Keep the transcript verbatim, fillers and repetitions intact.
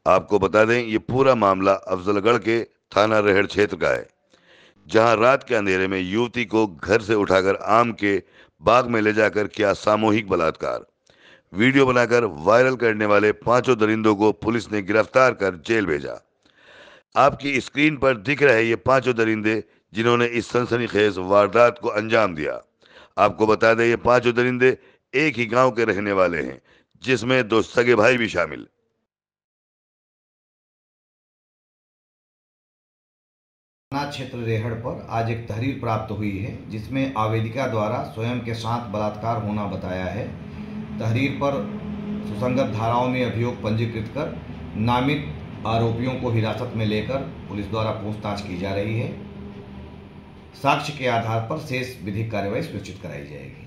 आपको बता दें, ये पूरा मामला अफजलगढ़ के थाना रेहड़ क्षेत्र का है, जहां रात के अंधेरे में युवती को घर से उठाकर आम के बाग में ले जाकर किया सामूहिक बलात्कार। वीडियो बनाकर वायरल करने वाले पांचों दरिंदों को पुलिस ने गिरफ्तार कर जेल भेजा। आपकी स्क्रीन पर दिख रहे ये पांचों दरिंदे जिन्होंने इस सनसनीखेज वारदात को अंजाम दिया। आपको बता दें, ये पांचों दरिंदे एक ही गांव के रहने वाले हैं, जिसमें दो सगे भाई भी शामिल। थाना क्षेत्र रेहड़ पर आज एक तहरीर प्राप्त हुई है, जिसमें आवेदिका द्वारा स्वयं के साथ बलात्कार होना बताया है। तहरीर पर सुसंगत धाराओं में अभियोग पंजीकृत कर नामित आरोपियों को हिरासत में लेकर पुलिस द्वारा पूछताछ की जा रही है। साक्ष्य के आधार पर शेष विधिक कार्रवाई सुनिश्चित कराई जाएगी।